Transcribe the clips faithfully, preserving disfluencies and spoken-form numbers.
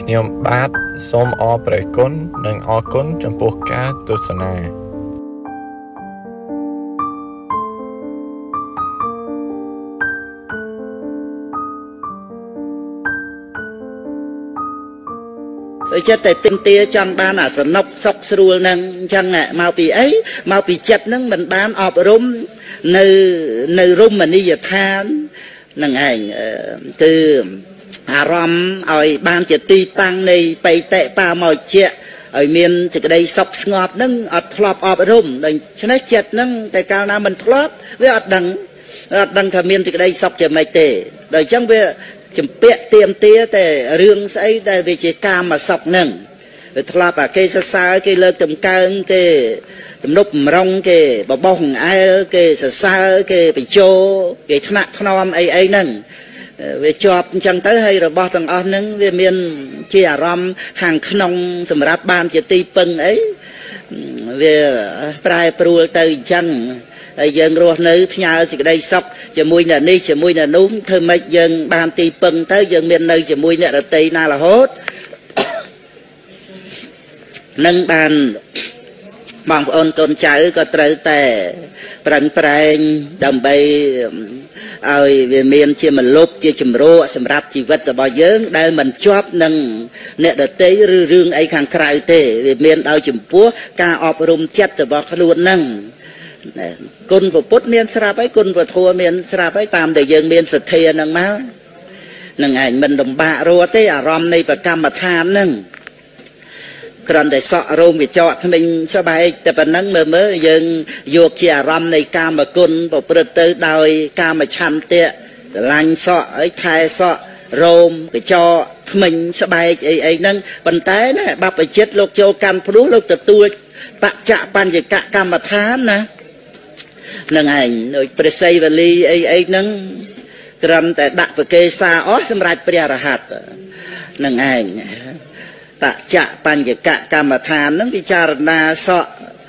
ខ្ញុំបាទសូមអរព្រះគុណនិងអរគុណចំពោះការទស្សនាចិត្តតែទិញទាចង់បានអាសនុកសុកស្រួលនឹងអញ្ចឹងមកពីអីមកពីចិត្តនឹងមិនបានអប់រំនៅនៅរមណីយដ្ឋាននឹងឯងគឺអារម្មណ៍ឲ្យបានជាទីតាំងនៃបៃតេបាមកជាឲ្យមានសេចក្តីសុខស្ងប់នឹងអត់ធ្លាប់អប់រំដូច្នេះចិត្តនឹងតែកាលណាមិនធ្លាប់វាអត់ដឹងអត់ដឹងថាមានសេចក្តីសុខជាម៉េចទេដល់អញ្ចឹងវាជំពាក់ទៀមទាតែរឿងស្អីដែលវាជាកាមសុខនឹងវាធ្លាប់អាគេសរសើរគេលើកតម្កើងគេទំនប់បំរុងគេបបោសអង្អែលគេសរសើរគេបញ្ចោគេថ្នាក់ថ្នមអីអីហ្នឹងវាជាប់អញ្ចឹងទៅហើយរបស់ទាំងអស់ហ្នឹងវាមានជាអារម្មណ៍ខាងក្នុងសម្រាប់បានជាទីពឹងអីវាប្រែប្រួលទៅអញ្ចឹងហើយយើងរស់នៅផ្ញើសេចក្តីសុខជាមួយអ្នកនេះជាមួយអ្នកនោះធ្វើម៉េចយើងបានទីពឹងទៅយើងមាននៅជាមួយអ្នករតីណារហូតនឹងបានបងប្អូនកូនចៅក៏ត្រូវតែប្រឹងប្រែងដើម្បីឲ្យវាមានជាមលុបជាចម្រោះសម្រាប់ជីវិតរបស់យើងដែលមិនជាប់នឹងអ្នកដទៃឬរឿងអីខាងក្រៅទេវាមានដោយចំពោះការអប់រំចិត្តរបស់ខ្លួនហ្នឹងគុណពុទ្ធមានស្រាប់ហើយគុណពធមានស្រាប់ហើយតាមតែយើងមានសទ្ធាហ្នឹងមកនឹងឯងមិនលំបាករត់ទេអារម្មណ៍នៃប្រកម្មដ្ឋានហ្នឹងគ្រាន់តែសក់រោមកញ្ចក់ថ្មិញសបែកតែប៉ុណ្ណឹងមើលមើលយើងយកជាអារម្មណ៍នៃកាមគុណប្រព្រឹត្តទៅដោយកាមឆន្ទៈស្រឡាញ់សក់អីថែសក់រោមកញ្ចក់ថ្មិញស្បែកអីអីហ្នឹងប៉ុន្តែណាបព្វជិតលោកចូលកាន់ព្រោះលោកទទួលបច្ចៈបញ្ញកកម្មដ្ឋានណានឹងឯងដូចព្រះសីវលីអីអីហ្នឹងគ្រាន់តែដាក់ប្រកេសាអស់សម្រាប់ព្រះរហ័តនឹងឯងបច្ចៈបញ្ញកកម្មដ្ឋានហ្នឹងពិចារណាសក់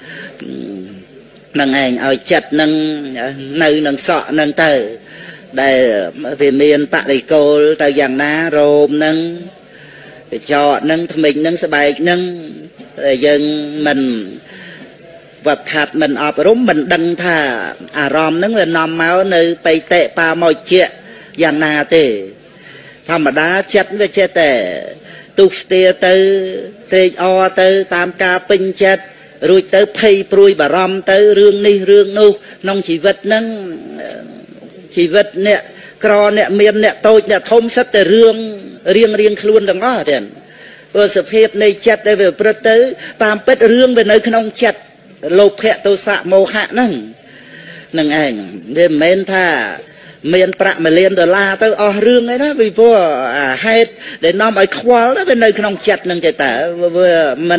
នឹងឯងឲ្យចិត្តនឹងនៅនឹងសក់នឹងទៅដែលវាមានបរិគោលទៅយ៉ាងណារោមនឹងកញ្ចក់នឹងថ្មិញនឹងស្បែកនឹងយើងមិនវត្តខាត់មិនអប់រំមិនដឹងថាអារម្មណ៍ហ្នឹងវានាំមកនៅបៃតេបាមកជាយ៉ាងណាទេធម្មតាចិត្តវាចេះតែទុស្ទាទៅត្រេកអរទៅតាមការពេញចិត្តរួចទៅភ័យព្រួយបារម្ភទៅរឿងនេះរឿងនោះក្នុងជីវិតហ្នឹងជីវិតអ្នកក្រអ្នកមានអ្នកតូចអ្នកធំសិតតែរឿងរៀងរៀងខ្លួនទាំងអស់ទេព្រោះសភាពនៃចិត្តដែលវាប្រព្រឹត្តទៅតាមពិតរឿងវានៅក្នុងចិត្តលោភៈទោសៈមោហៈហ្នឹងនឹងឯងវាមិនមែនថាមានប្រាក់មួយលានដុល្លារទៅអស់រឿងអីណាពីព្រោះអាហេតុដែលនាំឲ្យខ្វល់វានៅក្នុងចិត្តហ្នឹងទេតើវាមិន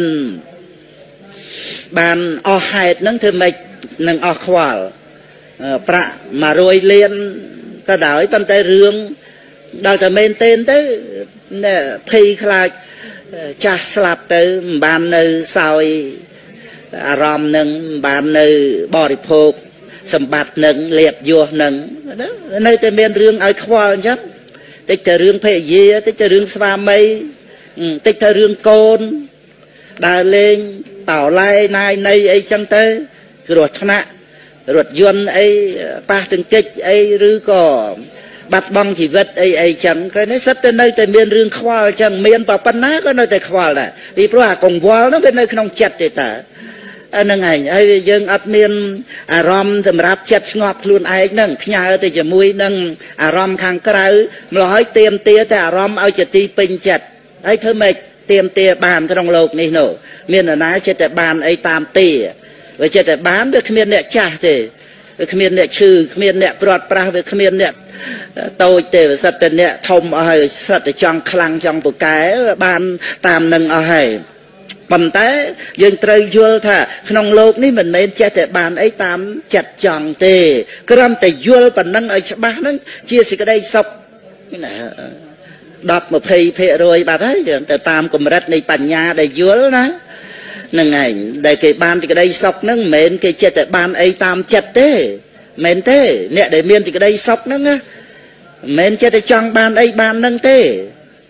បានអស់ហេតុហ្នឹងធ្វើម៉េចនឹងអស់ខ្វល់ប្រាក់មួយរយលានក៏ដោយប៉ុន្តែរឿងដល់តែមែនទេទៅភ័យខ្លាចចាស់ស្លាប់ទៅមិនបាននៅសោយអារម្មណ៍នឹងមិនបាននៅបរិភោគសម្បត្តិនឹងលៀបយោះនឹងនៅតែមានរឿងឲ្យខ្វល់អញ្ចឹងតិចតែរឿងភរិយាតិចតែរឿងស្វាមីតិចតែរឿងកូនដើរលេងបោឡែណាយណៃអីចឹងទៅគ្រោះថ្នាក់រថយន្តអីប៉ះទង្គិចអីឬក៏បាត់បង់ជីវិតអីអីចឹងឃើញទេសិតតែនៅតែមានរឿងខ្វល់ចឹងមានប៉ុណ្ណាក៏នៅតែខ្វល់ដែរពីព្រោះអាកង្វល់នោះវានៅក្នុងចិត្តទេតាអានឹងឯងហើយយើងអត់មានអារម្មណ៍សម្រាប់ចិត្តស្ងប់ខ្លួនឯងហ្នឹងផ្ញើទៅជាមួយនឹងអារម្មណ៍ខាងក្រៅម្ល៉េះហើយទៀមទាតែអារម្មណ៍ឲ្យជាទីពេញចិត្តហើយធ្វើម៉េចទៀមទាបានក្នុងโลกនេះនោះមាននរណាចិត្តតែបានអីតាមទាវាចិត្តតែបានវាគ្មានអ្នកចាស់ទេវាគ្មានអ្នកឈឺគ្មានអ្នកព្រាត់ប្រាសវាគ្មានអ្នកតូចទេវាសិតតែអ្នកធំអស់ហើយសិតតែចង់ខ្លាំងចង់ពូកែបានតាមនឹងអស់ហើយប៉ុន្តែយើងត្រូវយល់ថាក្នុងโลกនេះមិនមែនចេះតែបានអីតាមចិត្តចង់ទេគ្រាន់តែយល់ប៉ុណ្ណឹងឲ្យច្បាស់ហ្នឹងជាសេចក្តីសុខណាដប់ยี่สิบភាគរយបាត់ហើយទៅតាមកម្រិតនៃបញ្ញាដែលយល់ណាហ្នឹងឯងដែលគេបានសេចក្តីសុខហ្នឹងមិនមែនគេចេះតែបានអីតាមចិត្តទេមែនទេអ្នកដែលមានសេចក្តីសុខហ្នឹងណាមិនមែនចេះតែចង់បានអីបានហ្នឹងទេ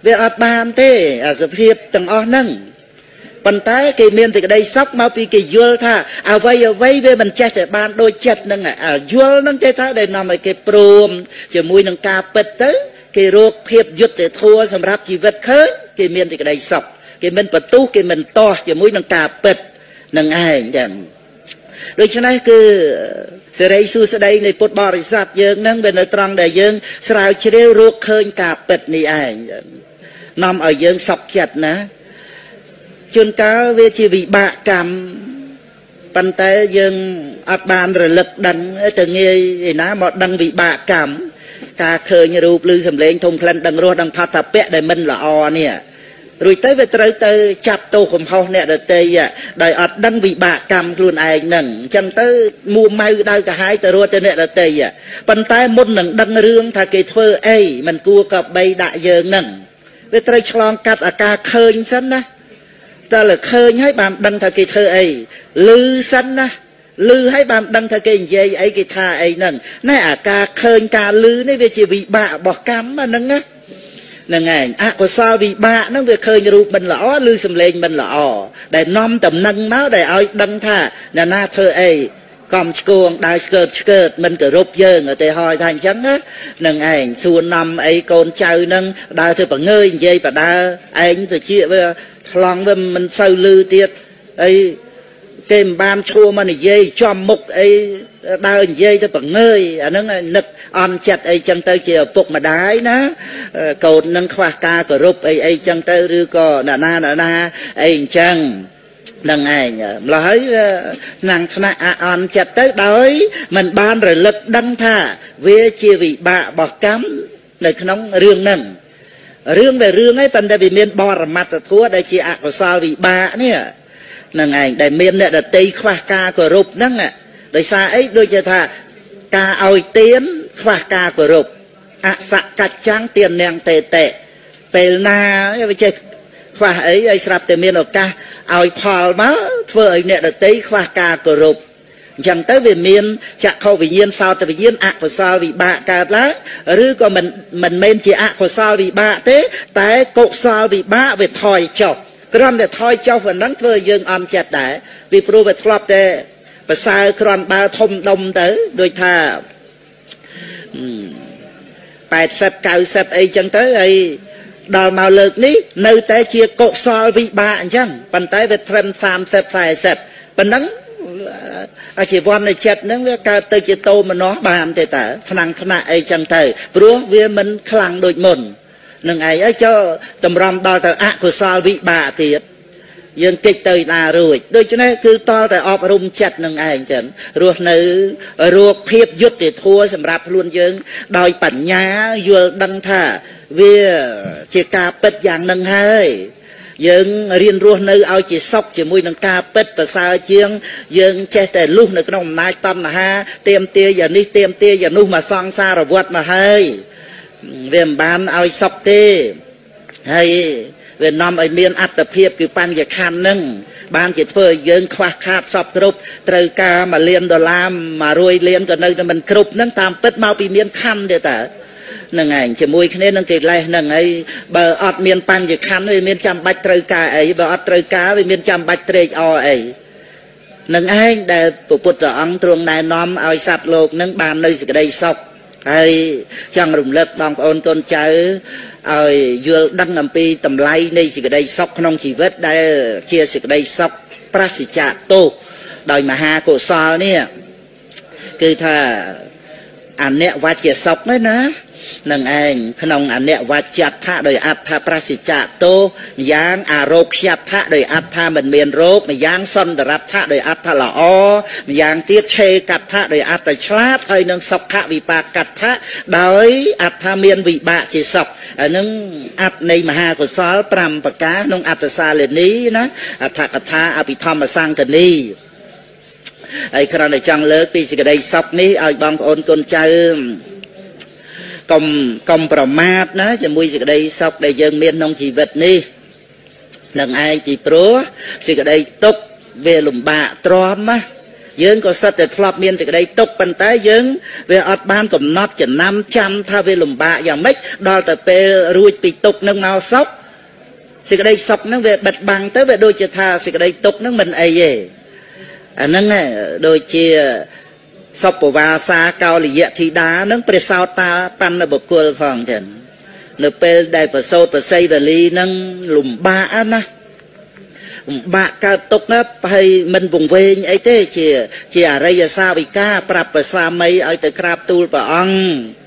វាអត់បានទេអាសភាពទាំងអស់ហ្នឹងប៉ុន្តែគេមានតែក្តីសោកមកពីគេយល់ថាអ្វីអ្វីវាមិនចេះតែបានដូចចិត្តហ្នឹងយល់ហ្នឹងគេថាដែលនាំឲ្យគេព្រមជាមួយនឹងការពិតទៅគេរកភាពយុត្តិធម៌សម្រាប់ជីវិតឃើញគេមានតែក្តីសោកគេមិនបន្ទុះគេមិនតោះជាមួយនឹងការពិតនឹងឯងចឹងដូច្នេះគឺសេរីសួស្តីនៃពុទ្ធបរិស័ទយើងហ្នឹងវានៅត្រង់ដែលយើងស្រាវជ្រាវរកឃើញការពិតនេះឯងនាំឲ្យយើងសោកចិត្តណាជួនកាលវាជាវិបាកកម្មប៉ុន្តែយើងអត់បានរលឹកដឹងទៅងាយឯណាមកដឹងវិបាកកម្មការឃើញរូបឬសម្លេងធំក្លិនដឹងរសដឹងផាត់ថាពៈដែលមិនល្អនេះរួចទៅវាត្រូវទៅចាប់ទោសកំហុសអ្នកដទៃដោយអត់ដឹងវិបាកកម្មខ្លួនឯងហ្នឹងអញ្ចឹងទៅមួម៉ៅដៅកាហាយទៅរត់ទៅអ្នកដទៃប៉ុន្តែមុននឹងដឹងរឿងថាគេធ្វើអីមិនគួរក៏បីដាក់យើងហ្នឹងវាត្រូវឆ្លងកាត់អាការឃើញសិនណាតែលើឃើញហើយបានដឹងថាគេធ្វើអីឮសិនណាឮហើយបានដឹងថាគេនិយាយអីគេថាអីហ្នឹងណែអាការឃើញការឮនេះវាជាវិបាករបស់កម្មហ្នឹងណាហ្នឹងឯងអកុសលវិបាកហ្នឹងវាឃើញរូបមិនល្អឬសម្លេងមិនល្អដែលនាំតំណឹងមកដែលឲ្យដឹងថាអ្នកណាធ្វើអីកំឆ្គងដើរឆ្កើតឆ្កើតមិនគោរពយើងឧទាហរណ៍ថាអញ្ចឹងណាហ្នឹងឯងសួរនាំអីកូនចៅហ្នឹងដើរធ្វើប្រងើយនិយាយបដើឯងទៅជាវាថ្លង់វាមិនសូវលឺទៀតអីគេមិនបានឈួរមកនិយាយចំមុខអីដើរនិយាយទៅប្រងើយអាហ្នឹងនឹកអន់ចិត្តអីចឹងទៅជាឪពុកម្ដាយណាកូននឹងខ្វះការគោរពអីអីចឹងទៅឬក៏ណាណាណាអីអញ្ចឹងនឹងឯងម្ល៉េះហើយឆ្នាំងថ្នាក់អន់ចិត្តទៅដោយមិនបានរលឹកដឹងថាវាជាវិបាករបស់កម្មនៅក្នុងរឿងហ្នឹងរឿងវារឿងឯងប៉ុន្តែវាមានបរមត្ថធម៌ដែលជាអកុសលវិបាកនេះនឹងឯងដែលមានអ្នកដតីខ្វះការគោរពហ្នឹងដោយសារអីដូចជាថាការឲ្យទានខ្វះការគោរពអសកច្ចាំងទាននាងតេតេពេលណាវាចេះខ្វះអីឲ្យស្រាប់តែមានឱកាសឲ្យផលមកធ្វើឲ្យអ្នកដតីខ្វះការគោរពអញ្ចឹងទៅវាមានចក្ខុវិញ្ញាណសោតវិញ្ញាណអកុសលវិបាកកើតឡើងឬក៏មិនមិនមែនជាអកុសលវិបាកទេតែកុសលវិបាកវាថយចុះគ្រាន់តែថយចុះប៉ុណ្ណឹងធ្វើឲ្យយើងអន់ចិត្តដែរពីព្រោះវាធ្លាប់តែប្រសើរគ្រាន់បើធំដុំទៅដូចថាแปดสิบ เก้าสิบអីចឹងទៅហើយដល់មកលើកនេះនៅតែជាកុសលវិបាកអញ្ចឹងប៉ុន្តែវាត្រឹមសាមសិប สี่สิบប៉ុណ្ណឹងអាជីវ័ននៃចិត្តហ្នឹងវាកើតទៅជាតោមនោបានទេតើថ្នាំងថ្នាក់អីចឹងទៅព្រោះវាមិនខ្លាំងដូចមុននឹងឯងអីចុះតម្រាំដល់ទៅអកុសលវិបាកទៀតយើងកិច្ចទៅណារួចដូច្នេះគឺតលតែអប់រំចិត្តនឹងឯងចឹងរស់នៅរកភាពយុត្តិធម៌សម្រាប់ខ្លួនយើងដោយបញ្ញាយល់ដឹងថាវាជាការពិតយ៉ាងនឹងហើយយើងរៀនរស់នៅឲ្យជាសុខជាមួយនឹងការពិតប្រសើរជាងយើងចេះតែលុះនៅក្នុងអំណាចតណ្ហាទៀមទាយ៉ាងនេះទៀមទាយ៉ាងនោះមកសង្សារវត្តមកហើយវាមិនបានឲ្យសុខទេហើយវានាំឲ្យមានអត្តភាពគឺបញ្ញខណ្ឌហ្នឹងបានជាធ្វើឲ្យយើងខ្វះខាតសពគ្រប់ត្រូវការមួយលានដុល្លារមួយរយលានក៏នៅតែមិនគ្រប់ហ្នឹងតាមពិតមកពីមានខណ្ឌទេតើហ្នឹងឯងជាមួយគ្នានឹងកិលេសហ្នឹងហើយបើអត់មានបញ្ញខណ្ឌវាមានចាំបាច់ត្រូវការអីបើអត់ត្រូវការវាមានចាំបាច់ត្រេកអរអីនឹងឯងដែលព្រះពុទ្ធអង្គទ្រង់ណែនាំឲ្យសត្វលោកហ្នឹងបាននៅសេចក្តីសុខហើយចង់រំលឹកបងប្អូនកូនចៅឲ្យយល់ដឹងអំពីតម្លៃនៃសេចក្តីសុខក្នុងជីវិតដែលជាសេចក្តីសុខប្រសិជ្ជៈទោសដោយមហាកុសលនេះគឺថាអនិវច្ចសុខហ្នឹងណានឹងឯងក្នុងអនិវច្ចដ្ឋៈដោយអត្ថាប្រសិជ្ជៈទោម្យ៉ាងអារោគ្យដ្ឋៈដោយអត្ថាមិនមានរោគម្យ៉ាងសន្តរដ្ឋៈដោយអត្ថាល្អម្យ៉ាងទៀតឆេកដ្ឋៈដោយអត្ថាឆ្លាតហើយនឹងសុខវិបាកដ្ឋៈដោយអត្ថាមានវិបាកជាសុខអានឹងអត្តនៃមហាកុសលប្រាំប្រការក្នុងអត្តសាលនីណាអដ្ឋកថាអភិធម្មសង្កនីហើយគ្រាន់តែចង់លើកពីសេចក្តីសុខនេះឲ្យបងប្អូនកូនចៅកុំកុំប្រមាទណាជាមួយសេចក្តីសុខដែលយើងមានក្នុងជីវិតនេះនឹងឯងពីព្រោះសេចក្តីទុក្ខវាលំបាកទ្រាំណាយើងក៏សិតតែធ្លាប់មានសេចក្តីទុក្ខប៉ុន្តែយើងវាអត់បានកំណត់ចំណាំចាំថាវាលំបាកយ៉ាងម៉េចដល់ទៅពេលរួចពីទុក្ខនឹងមកសុខសេចក្តីសុខនឹងវាបិទបាំងទៅវាដូចជាថាសេចក្តីទុក្ខនឹងមិនអីទេអាហ្នឹងដូចជាសពវាសាកោលយៈធីតានឹងព្រះសោតាបណ្ឌបុគ្គលផងចឹងនៅពេលដែលប្រសូតប្រស័យវលីនឹងលំបាកណាលំបាកកើតទុកណាហើយមិនពង្វេងអីទេជាជាអរិយសាវិកាប្រាប់ព្រះស្វាមីឲ្យទៅក្រាបទូលព្រះអង្គ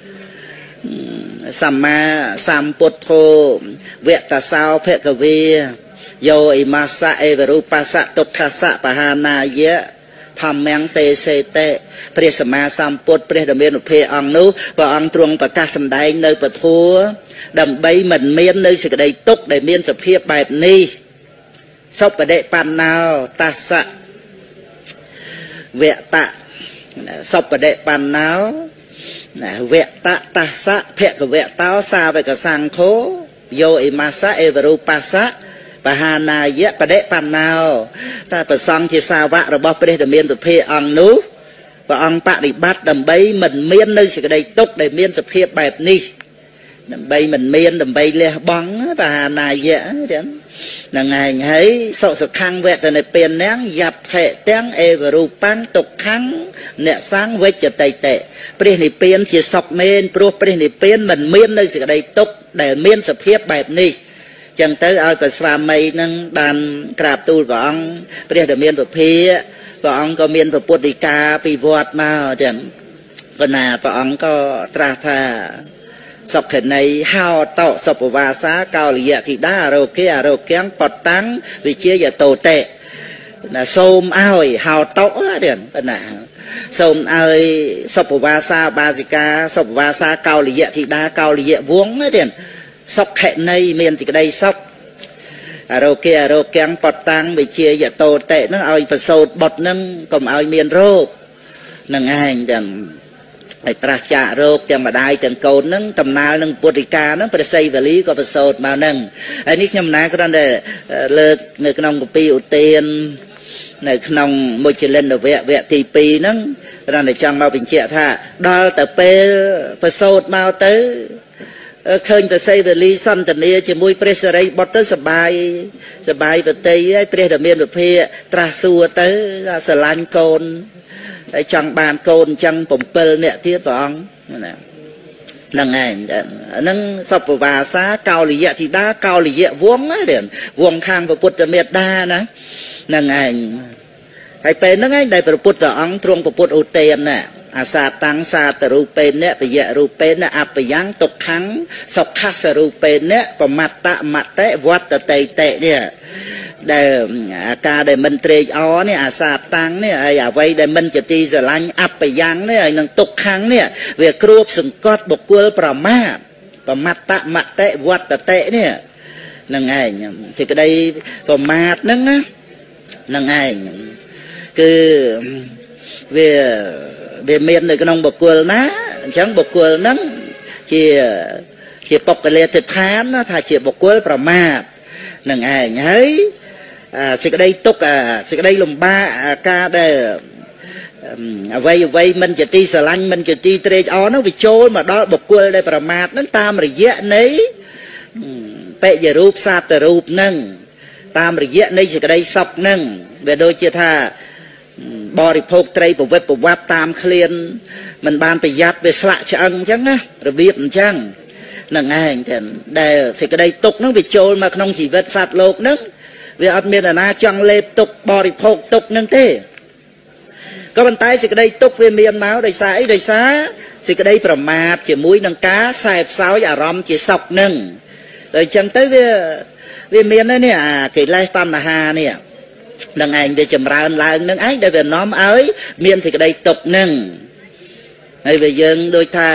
សម្មាសម្ពុទ្ធោវតសោភគវេយោអ៊ីមាសៈអេវរូបសៈទុក្ខសៈបហានាយៈធម្មងទេសេតេព្រះសម្មាសម្ពុទ្ធព្រះដ៏មានពភៈអង្គនោះព្រះអង្គទ្រង់ប្រកាសសម្ដែងនៅពធัวដើម្បីមិនមាននៅសេចក្តីទុក្ខដែលមានសភាពបែបនេះសុបដិបណ្ណោតស្សៈវតៈសុបដិបណ្ណោវតៈតស្សៈភគវតោសាវកសង្ឃោយោអ៊ីមាសៈអេវរូបសៈបហានាយៈបដិបណ្ណោតែប្រសង់ជាសាវករបស់ព្រះដ៏មានពភៈអង្គនោះព្រះអង្គបដិបត្តិដើម្បីមិនមាននៅសេចក្តីទុក្ខដែលមានសភាពបែបនេះដើម្បីមិនមានដើម្បីលះបង់បហានាយៈចឹងហ្នឹងឯងហើយសុសខੰវតនិពេននាងយត្តិទាំងអេវរូបាំងទុក្ខੰអ្នកសាំងវិជ្ជតៃតេព្រះនិព្វានជាសុខមែនព្រោះព្រះនិព្វានមិនមាននៅសេចក្តីទុក្ខដែលមានសភាពបែបនេះចឹងទៅឲ្យព្រះស្វាមីនឹងបានក្រាបទូលព្រះអង្គព្រះដ៏មានពភៈព្រះអង្គក៏មានពុទ្ធដីកាពីវត្តមកចឹងប៉ុន្តែព្រះអង្គក៏ត្រាស់ថាសុខនៃហោតោសុបវាសាកោលយៈធីតាអរោគិអរោគៀងបតាំងវិជាយតោតេណាសូមឲ្យហោតោទេប៉ុណ្ណាសូមឲ្យសុបវាសាបាសិកាសុបវាសាកោលយៈធីតាកោលយៈវងទេសុខនៃមានទីក្តីសុខអរោគិអរោគៀងបតាំងវិជាយតោតេនឹងឲ្យប្រសូតបុត្រនឹងកុំឲ្យមានរោគនឹងឯងចឹងហើយត្រាស់ចាករោគទាំងម្ដាយទាំងកូននឹងដំណើរនឹងពុទ្ធិកានឹងព្រះសីវលីក៏ប្រសូតមកនឹងហើយនេះខ្ញុំណាគ្រាន់តែលើកនៅក្នុងគម្ពីរឧទាននៅក្នុងមុជលិនវៈវគ្គទីពីរហ្នឹងគ្រាន់តែចង់មកបញ្ជាក់ថាដល់ទៅពេលប្រសូតមកទៅឃើញព្រះសីវលីសន្តានាជាមួយព្រះសិរីបុត្រទៅសបាយសបាយប្រតិយហើយព្រះដ៏មានពភៈត្រាស់សួរទៅស្រឡាញ់កូនហើយចង់បានកូនអញ្ចឹង7នាក់ទៀតព្រះអង្គណាហ្នឹងឯងហ្នឹងសុបវាសាកោលយៈធីតាកោលយៈវងទេវងខាងព្រះពុទ្ធមេត្តាណាហ្នឹងឯងហើយពេលហ្នឹងឯងដែលព្រះពុទ្ធអង្គទ្រង់ព្រះពុទ្ធឧទានណាអាសាតាំងសាតរូបេនៈបយៈរូបេនៈអបយ៉ាងទុក្ខੰសុខសរូបេនៈបមត្តមតិវត្តតេតេនេះដែលអាការដែលមិនត្រេកអរនេះអាសាតាំងនេះហើយអ្វីដែលមិនជាទីស្រឡាញ់អបយ៉ាងនេះហើយនឹងទុក្ខੰនេះវាគ្របសង្កត់បុគ្គលប្រមាទបមត្តមតិវត្តតេនេះនឹងឯងសេចក្តីប្រមាទហ្នឹងណានឹងឯងគឺវាវាមាននៅក្នុងបុគ្គលណាអញ្ចឹងបុគ្គលហ្នឹងជាជាបុគ្គលាទិដ្ឋានថាជាបុគ្គលប្រមាទនឹងឯងហើយសេចក្តីទុក្ខសេចក្តីលំបាកការដែលអ្វីអ្វីមិនជាទីស្រឡាញ់មិនជាទីត្រេកអរនោះវាចូលមកដល់បុគ្គលដែលប្រមាទហ្នឹងតាមរយៈនៃបេយរូបសាតរូបហ្នឹងតាមរយៈនៃសេចក្តីសុខហ្នឹងវាដូចជាថាបរិភោគត្រីប្រវិតប្រវត្តិតាមឃ្លានមិនបានប្រយ័ត្នវាស្លាក់ឆ្អឹងអញ្ចឹងណារបៀបអញ្ចឹងនឹងឯងចឹងដែលសេចក្តីទុកហ្នឹងវាចូលមកក្នុងជីវិតសត្វលោកហ្នឹងវាអត់មានអ្នកណាចង់លេបទុកបរិភោគទុកហ្នឹងទេក៏ប៉ុន្តែសេចក្តីទុកវាមានមកដោយសារអីដោយសារសេចក្តីប្រមាទជាមួយនឹងការសែបសោយអារម្មណ៍ជាសុខហ្នឹងដល់អញ្ចឹងទៅវាវាមាននេះអាកិលេសតណ្ហានេះនឹងឯងវាចម្រើនឡើងនឹងឯងដែលវានាំឲ្យមានសេចក្តីទុកហ្នឹងហើយវាយើងដូចថា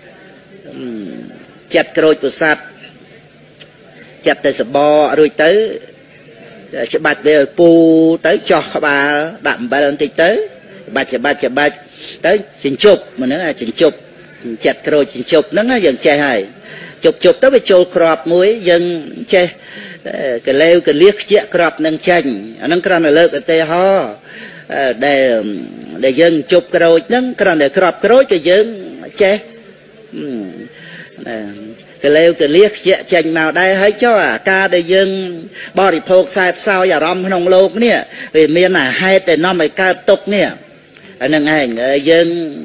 ចិត្តក្រូចប្រសាទចិត្តទៅសបរួចទៅច្បាច់វាឲ្យពូទៅចោះក្បាលដាក់អំបិលបន្តិចទៅច្បាច់ច្បាច់ច្បាច់ទៅចិញ្ចប់មិនហ្នឹងចិញ្ចប់ចិត្តក្រូចចិញ្ចប់ហ្នឹងយើងចេះហើយជប់ជប់ទៅវាចូលក្របមួយយើងចេះកលេវកលៀសខ្ជាក់ក្របនឹងចេញអាហ្នឹងគ្រាន់តែលើកឧទាហរណ៍ để để dân chụp rồi nâng còn để crop rồi cái dân che cái lêu cái liếc chành màu đây hay cho à ca để dân body phô sai sao giả rom nông lô nè vì miền là hai để nó mày ca tục nè anh anh dân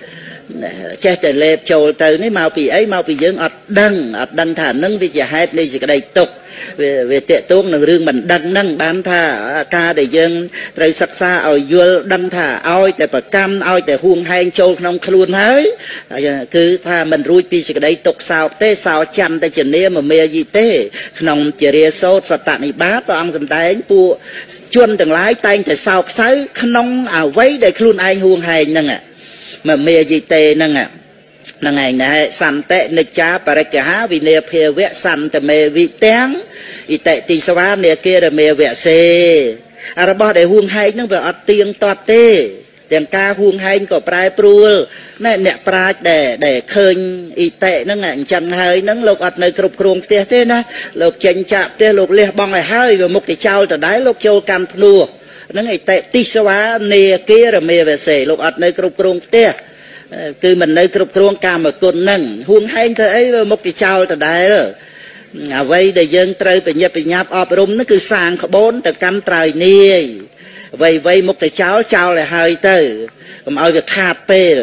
che để lẹp trầu từ ní màu bị ấy màu bị dân ọt đăng ọt đăng thả nâng vì giờ hai đây chỉ cái đây tục về về tệ tuông là riêng mình đăng nâng bán thả ca để dân rồi sắc xa ở vua đăng thả oi để bờ cam oi để huông hai châu nông luôn hết cứ tha mình rui pi chỉ cái đây tục sao tê sao chăn tê chỉ nia mà mê gì tê nông chỉ ria sốt sạt tạn bát và ăn dầm tay pu chuôn từng lái tay để sao sấy nông à vấy để luôn ai huông hai nâng ạ mà mê gì tê nâng ạ năng ngày này sanh tệ nịch cha bà cái há vì nè phê vẽ sanh tệ mê vị tiếng vì tệ tì sao á nè kia là mê vẽ xê à ra bỏ để huông hay nó về ọt tiếng toát tê tiếng ca huông hay có prai pruol nè nè prai để để khơi y tệ nó ngạnh chẳng hơi nó lục ọt nơi cục kruông tê tê na lục chanh chạm tê lục liệt bong này hơi và một cái trao từ đáy lục châu can nua nó ngày tệ tì sao á nè kia là mê vẽ xê lục ọt nơi cục kruông tê cứ mình nơi cục kruông ca mà côn nâng huông hay thế ấy một cái trao từ đáy rồi à vây để dân trời bị nhập bị nhập ọp rung nó cứ sang có bốn từ canh trời nia vây vây một cái cháu cháu lại hơi từ còn ơi việc thạt pê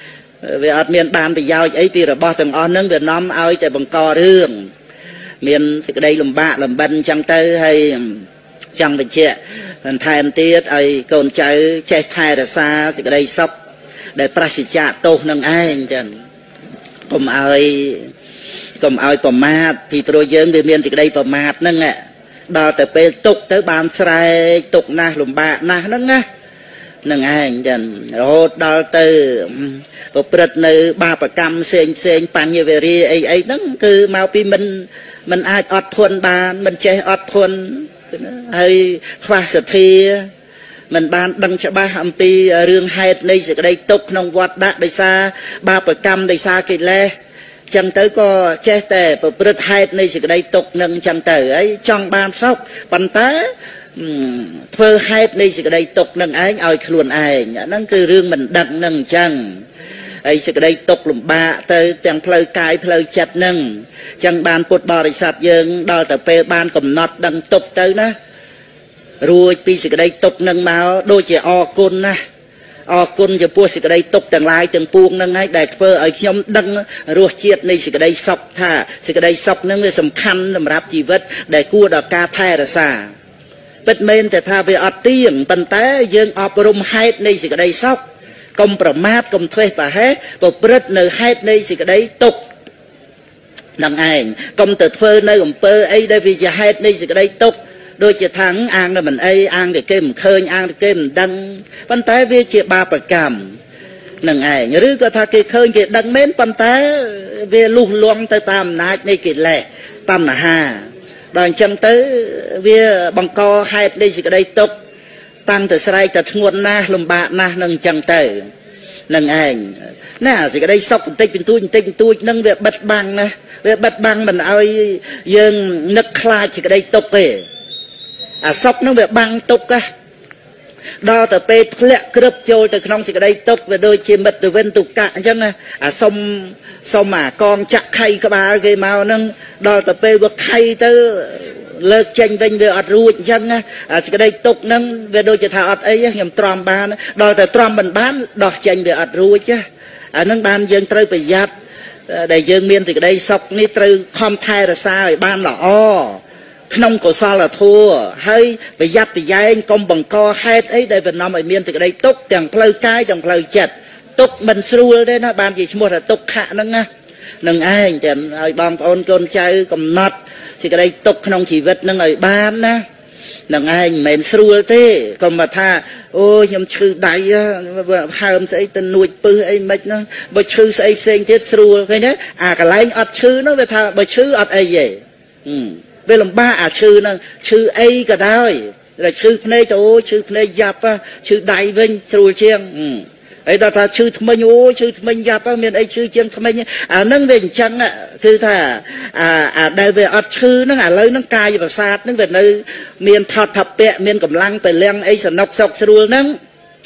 về ở miền bàn bị giao ấy thì là bao từng on nâng Việt Nam ơi tại bằng co rương miền thì đây làm bạ làm bần chẳng tư hay chẳng bị chuyện thành thèm tiết ấy còn chơi chơi thai là xa thì đây sốc để prasichat tô nâng ai chẳng cùng ơi cùng ơi bầm mát thì pro dân về miền thì đây bầm mát nâng ạ đào từ pe tục tới bàn sài tục na lùm bạ na nâng á nâng anh dần rồi đào từ một bật nơi ba bậc cam sen sen pan như vậy đi ấy ấy nâng cứ mau pi mình mình ai ọt thuần bàn mình chơi ọt thuần hay khoa sở thi mình ban đăng cho ba hàm pi riêng hai đây sẽ đây tục nông vật đã đây xa ba bậc cam đây xa kỳ lê chẳng tới có che tè và bật hai này chỉ đây tục nâng chẳng tới ấy trong ban sóc bàn té phơ hai này chỉ đây tục nâng ấy ai luôn ai nó cứ riêng mình đặt nâng chẳng ấy chỉ đây tục lùm bạ tới tiếng phơi cài phơi chặt nâng chẳng ban bột bò để sạt dương đo tới pe ban cầm nọt đằng tục tới nó rồi pi chỉ đây tục nâng máu đôi chỉ o côn na ở côn cho pua sĩ cái đây tục từng lai từng buông nâng ấy để phơi ở nhóm đăng ruột chiết này sĩ cái đây sọc thả sĩ cái đây sọc nâng người sầm khăn làm ráp chi vật để cua đào ca thay là xa bất men để tha về ở tiếng bàn té dương ở rum hai này sĩ cái đây sọc côngប្រមាថកុំធ្វើប្រហែសប្រព្រឹត្តនៅហេតុនៃសេចក្តីទុក្ខនឹងឯងកុំទៅធ្វើនៅអំពើអីដែលវាជាហេតុនៃសេចក្តីទុក្ខដូចជាថាងអាងនៅមិនអីអាងតែគេមិនឃើញអាងតែគេមិនដឹងប៉ុន្តែវាជាបាបកម្មនឹងឯងឬក៏ថាគេឃើញគេដឹងមែនប៉ុន្តែវាលុះលង់ទៅតាមអំណាចនៃកិលេសបញ្ហាដល់អញ្ចឹងទៅវាបង្កហេតុនៃសេចក្តីទុក្ខតាំងទៅស្រែកទៅធ្ងន់ណាស់លំបាកណាស់នឹងអញ្ចឹងទៅនឹងឯងណាសេចក្តីសុខបន្តិចបន្តួចបន្តិចបន្តួចនឹងវាបិទបាំងណាវាបិទបាំងមិនឲ្យយើងនឹកខ្លាចសេចក្តីទុក្ខទេអាសុខនឹងវាបាំងទុក្ខណាដល់ទៅពេលធ្លាក់ក្រឹបចូលទៅក្នុងសេចក្តីទុក្ខវាដូចជាមិត្តវិនទុក្ខអញ្ចឹងអាសុំសុំអាកងចាក់ខៃក្បាលគេមកហ្នឹងដល់ទៅពេលវាខៃទៅលើកចេញវិញវាអត់រួចអញ្ចឹងអាសេចក្តីទុក្ខហ្នឹងវាដូចជាថាអត់អីខ្ញុំទ្រាំបានដល់តែទ្រាំមិនបានដោះចេញវាអត់រួចអាហ្នឹងបានយើងត្រូវប្រយ័ត្នដែលយើងមានសេចក្តីសុខនេះត្រូវខំថែរក្សាឲ្យបានល្អក្នុងកុសលធម៌ហើយប្រយ័ត្នប្រយែងកុំបង្កហេតុអីដែលបណ្ដាលឲ្យមានសេចក្តីទុក្ខទាំងផ្លូវកាយទាំងផ្លូវចិត្តទុក្ខមិនស្រួលទេណាបានជាឈ្មោះថាទុក្ខៈហ្នឹងណានឹងឯងតែឲ្យបងប្អូនកូនចៅកំណត់សេចក្តីទុក្ខក្នុងជីវិតហ្នឹងឲ្យបានណានឹងឯងមិនមែនស្រួលទេកុំមកថាអូខ្ញុំឈឺដៃហើមស្អីទៅនួចពឹសអីមិនហ្នឹងបើឈឺស្អីផ្សេងទៀតស្រួលឃើញទេអាកន្លែងអត់ឈឺហ្នឹងវាថាបើឈឺអត់អីទេវាលំបាកអាឈឺហ្នឹងឈឺអីក៏ដោយតែឈឺភ្នែកទៅអូឈឺភ្នែកយ៉ាប់ឈឺដៃវិញស្រួលជាងហើយដល់ថាឈឺធ្មេញអូឈឺធ្មេញយ៉ាប់មានអីឈឺជាងធ្មេញអាហ្នឹងវាអញ្ចឹងគឺថាអាអាដែលវាអត់ឈឺហ្នឹងឥឡូវហ្នឹងកាយប្រសាទហ្នឹងវានៅមានថតថពៈមានកម្លាំងពលំអីសនុកសុកស្រួលហ្នឹង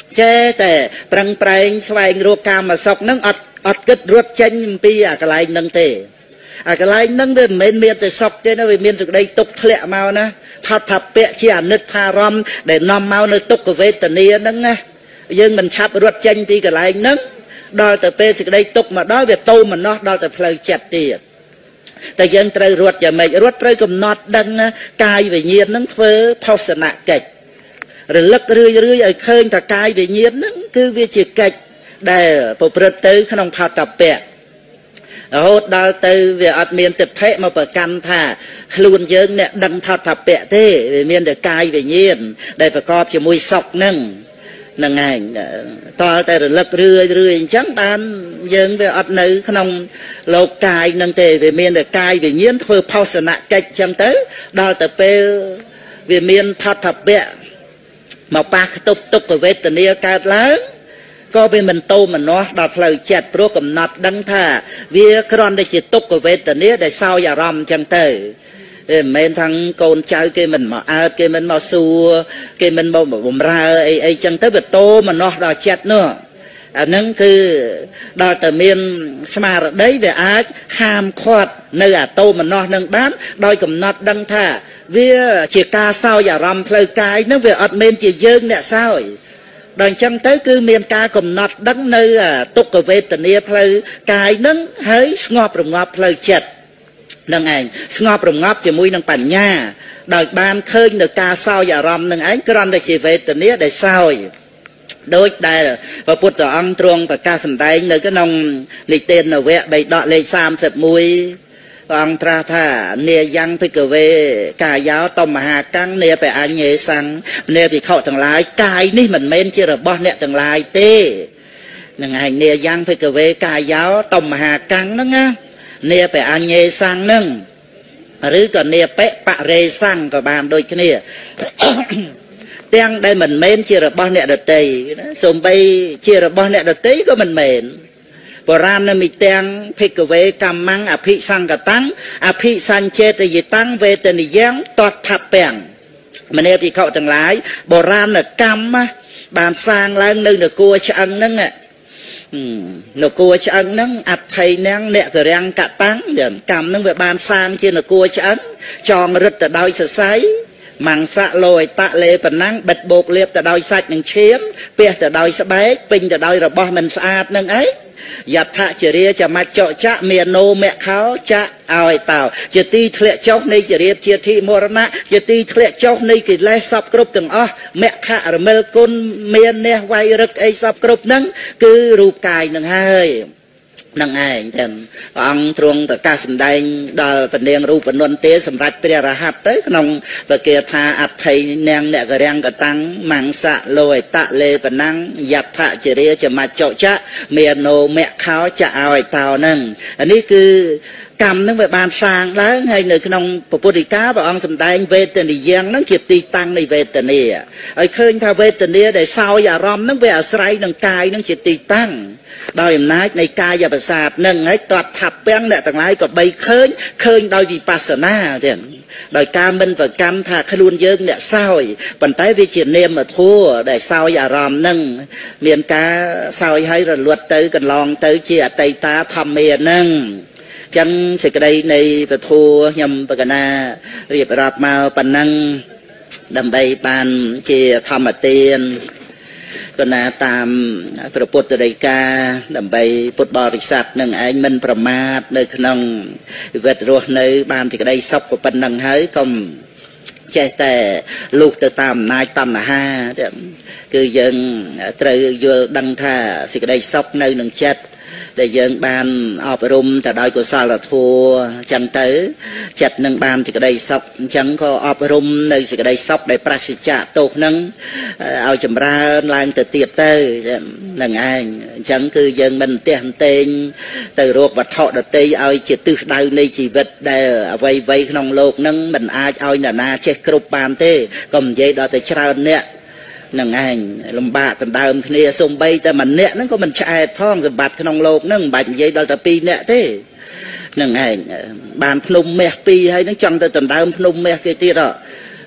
chế tệ prang prang xoay ruột cam mà sọc nâng ọt ọt kết ruột chanh pi à cái lại nâng tề à cái lại nâng về miền miền tề sọc thế nó về miền từ đây tục lẹ mau na phật thập bẹ chỉ à nứt tha rom để nom mau nơi tục của về tận nia nâng na nhưng mình chắp ruột chanh thì cái lại nâng đo từ pe từ đây tục mà đó về tô mà nó đo từ phơi chặt tiệtแต่ยังត្រូវរត់យ៉ាងម៉េចរត់ត្រូវកំណត់ដឹងកាយវិញ្ញាណនឹងធ្វើផោសនកិច្ចរលឹករឿយរឿយឲ្យឃើញថាកាយវិញ្ញាណនឹងគឺវាជាកិច្ចដែលប្រព្រឹត្តទៅក្នុងផតពៈរហូតដល់ទៅវាអត់មានទិដ្ឋិមកប្រកាន់ថាខ្លួនយើងអ្នកដឹងផតពៈទេវាមានតែកាយវិញ្ញាណដែលប្រកបជាមួយសុខនឹងនឹងឯងតើតែរលឹករឿយរឿយអញ្ចឹងបានយើងវាអត់នៅក្នុងលោកកាយនឹងទេវាមានតែកាយវិញ្ញាណធ្វើផោសនកិច្ចអញ្ចឹងទៅដល់ទៅពេលវាមានផតពៈមកប៉ះខ្ទប់ទុក្ខវេទនាកើតឡើងក៏វាមិនតោមនោះដល់ផ្លូវចិត្តព្រោះកំណត់ដឹងថាវាគ្រាន់តែជាទុក្ខវេទនាដែលសោយអារម្មណ៍អញ្ចឹងទៅមិនមែនថាកូនចៅគេមិនមកអើតគេមិនមកសួរគេមិនមកបំរើអីអីចឹងទៅវាតោមនោះដល់ចិត្តនោះអាហ្នឹងគឺដល់តែមានស្មារតីវាអាចហាមឃាត់នៅអាតោមនោះនឹងបានដោយកំណត់ដឹងថាវាជាការសោយអារម្មណ៍ផ្លូវកាយហ្នឹងវាអត់មែនជាយើងអ្នកសោយដល់អញ្ចឹងទៅគឺមានការកំណត់ដឹងនៅទុក្ខវេទនាផ្លូវកាយហ្នឹងហើយស្ងប់រងាប់ផ្លូវចិត្តនឹងឯងស្ងប់រងាប់ជាមួយនឹងបញ្ញាដោយបានឃើញនៅការសោយអារម្មណ៍នឹងឯងគ្រាន់តែជាវេទនាដែលសោយដូចដែលព្រះពុទ្ធអង្គទ្រង់ប្រកាសសម្ដែងនៅក្នុងនិទាននវៈបៃដកលេខសាមសិបមួយព្រះអង្គត្រាស់ថានាយ៉ាងភិក្ខវេកាយោតមហាកាំងនាបអញ្ញេសੰនាភិក្ខុទាំងឡាយកាយនេះមិនមែនជារបស់អ្នកទាំងឡាយទេនឹងឯងនាយ៉ាងភិក្ខវេកាយោតមហាកាំងហ្នឹងណានាបអញ្ញេសੰហ្នឹងឬក៏នាបបរេសੰក៏បានដូចគ្នាទាំងដែលមិនមែនជារបស់អ្នកដតីសូម្បីជារបស់អ្នកដតីក៏មិនមែនបរាណមិទាំងភិក្ខវេកម្មੰអភិសង្កតੰអភិសញ្ចេតយិតੰវេទនិយ៉ាងតតថពាំងមនាភិក្ខុទាំងឡាយបរាណកម្មបានសាងឡើងនៅនគរឆ្អឹងហ្នឹងនគរឆ្អឹងហ្នឹងអថៃនាងអ្នកករាំងកតាំងកម្មហ្នឹងវាបានសាងជានគរឆ្អឹងចងរឹតទៅដោយសរសៃមង្សៈលោយតលេប៉ុណ្ណឹងបិទបោកលៀបទៅដោយសាច់និងឈាមពះទៅដោយស្បែកពេញទៅដោយរបស់មិនស្អាតនឹងអីយថាជរាចមច្ចចៈមានណោមៈខោចៈឲ្យតោជាទីធ្លាក់ចុះនៃជរាជាធិមរណៈជាទីធ្លាក់ចុះនៃកិលេសសពគ្រប់ទាំងអស់មគ្គរមិលគុណមាននេះវាយរឹកអីសពគ្រប់ហ្នឹងគឺរូបកាយនឹងហើយនឹងឯងទាំងព្រះអង្គទ្រង់ប្រកាសសម្ដែងដល់ពនាងរូបនន្ទាសម្រាប់ព្រះរហ័តទៅក្នុងបកាថាអថៃនាងអ្នកករាំងកតាំងមង្សៈលោយតលេបណੰយថាជរាចមច្ចចៈមានណោមៈខោចៈឲ្យតោនឹងនេះគឺកម្មនឹងវាបានសាងឡើងហើយនៅក្នុងពុទ្ធិកាព្រះអង្គសម្ដែងវេទនិយ៉ាងហ្នឹងជាទីតាំងនៃវេទនាឲ្យឃើញថាវេទនាដែលសោយអារម្មណ៍ហ្នឹងវាអាស្រ័យនឹងកាយហ្នឹងជាទីតាំងដោយអំណាចនៃកាយប្រសាទនឹងហើយតតថាពាំងអ្នកទាំងឡាយក៏បីឃើញឃើញដោយវិបស្សនាទៀតដោយការមិនប្រកម្មថាខ្លួនយើងអ្នកសោយប៉ុន្តែវាជានាមធัวដែលសោយអារម្មណ៍នឹងមានការសោយឲ្យរលត់ទៅកន្លងទៅជាអតីតាធម្មានឹងចឹងសេចក្តីនៃពធัวខ្ញុំបកណារៀបរាប់មកប៉ុណ្ណឹងដើម្បីបានជាធម្មទានគណៈតាមព្រះពុទ្ធដីកាដើម្បីពុទ្ធបរិស័ទនឹងឯងមិនប្រមាទនៅក្នុងជីវិតរស់នៅបានសេចក្តីសុខប៉ុណ្ណឹងហើយកុំចេះតែលុះទៅតាមអំណាចតណ្ហាគឺយើងត្រូវយល់ដឹងថាសេចក្តីសុខនៅនឹងចិត្តដែលយើងបានអប់រំទៅដោយកុសលធម៌អញ្ចឹងទៅចិត្តនឹងបានសេចក្តីសុខអញ្ចឹងក៏អប់រំនៅសេចក្តីសុខដែលប្រសិទ្ធៈទោសនឹងឲ្យចម្រើនឡើងទៅទៀតទៅនឹងឯងអញ្ចឹងគឺយើងមិនទះតេងទៅរកវត្ថុដតីឲ្យជាទិសដៅនៃជីវិតដែលអ្វីៗក្នុងโลกនឹងមិនអាចឲ្យនរណាចេះគ្រប់បានទេកុំនិយាយដល់តែច្រើនអ្នកនឹងឯងលំបាកដណ្ដើមគ្នាសំបីតែម្នាក់ហ្នឹងក៏មិនឆ្អែតផងសម្បត្តិក្នុងโลกហ្នឹងមិនបាច់និយាយដល់តែពីរនាក់ទេនឹងឯងបានភ្នំមាសពីរហើយហ្នឹងចង់ទៅដណ្ដើមភ្នំមាសគេទៀត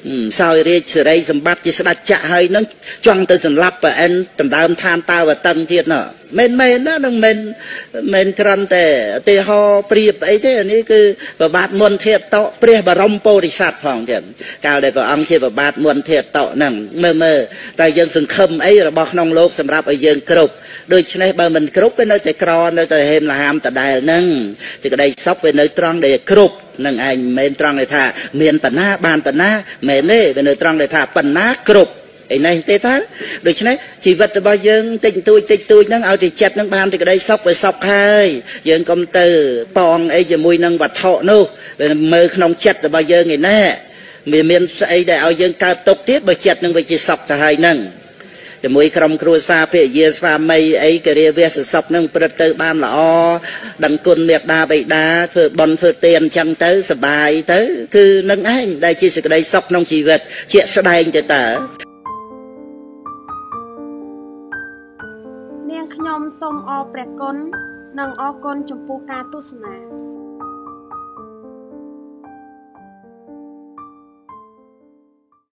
sao đi sự đây sầm bát chỉ đặt chạ hay nó choang từ sầm lấp và anh tầm đam than tao và tân thiệt nọ men men đó đừng men men cran tè tè ho priệp ấy thế này cứ và bát muôn thiệt tọ priệp và rong po đi sát phòng thiệt cao đây và ông chia và bát muôn thiệt tọ nằng mơ mơ tại dân sừng khâm ấy là bọc nông lốp sầm rạp ở dân cướp đôi khi này bà mình cướp với nơi chạy cro nơi chạy hem là ham tại đài nâng chỉ có đây sóc với nơi trăng để cướp nâng anh men trăng để thà miền bản na bàn bản na mẹ nê với nơi trăng để thà bản na cướp ấy này tê thá đôi khi này chỉ vật bao dân tình tôi tình tôi nâng ao thì chặt nâng bàn thì cái đây sóc với sóc hai dân công tử pong ấy giờ mùi nâng vật thọ nô mơ không chặt là bao giờ ngày nè miền miền ấy để ao dân cao tốc tiết bởi chặt nâng với chỉ sọc cả hai nâng thì mỗi trong cua sa phía dưới pha mây ấy cái rìa về sự sọc nâng bật từ ban là o đằng côn miệt đa bậy đa phơi bòn phơi tiền chẳng tới sờ bài tới cứ nâng anh đây chỉ sự cái đây sọc nông chỉ vật chuyện sẽ đây cho ta នាងខ្ញុំសូមអរព្រះគុណនិងអរគុណចំពោះការទស្សនា